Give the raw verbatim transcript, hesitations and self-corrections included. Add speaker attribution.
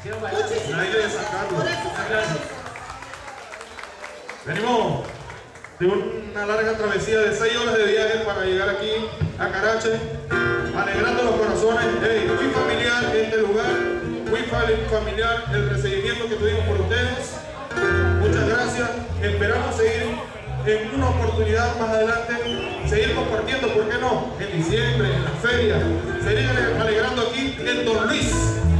Speaker 1: Nadie de sacarlo. Venimos de una larga travesía de seis horas de viaje para llegar aquí a Carache, alegrando los corazones. Hey, muy familiar este lugar, muy familiar el recibimiento que tuvimos por ustedes. Muchas gracias. Esperamos seguir en una oportunidad más adelante, seguir compartiendo, ¿por qué no? En diciembre, en la feria, seguir alegrando aquí en Don Luis.